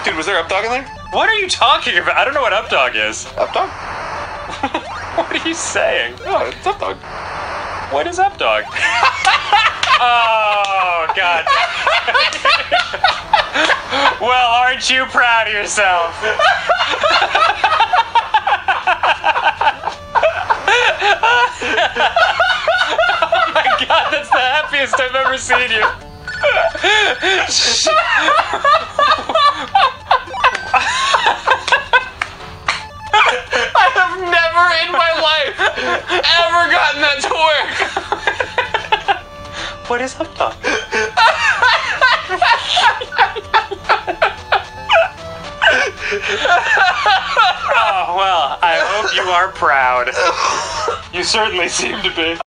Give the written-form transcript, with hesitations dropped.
Dude, was there Updog in there? What are you talking about? I don't know what Updog is. Updog? What are you saying? Oh, it's Updog. What is Updog? Oh, God. Well, aren't you proud of yourself? Oh my God, that's the happiest I've ever seen you. I have never in my life ever gotten that to work. What is Updog? Oh, well, I hope you are proud. You certainly seem to be.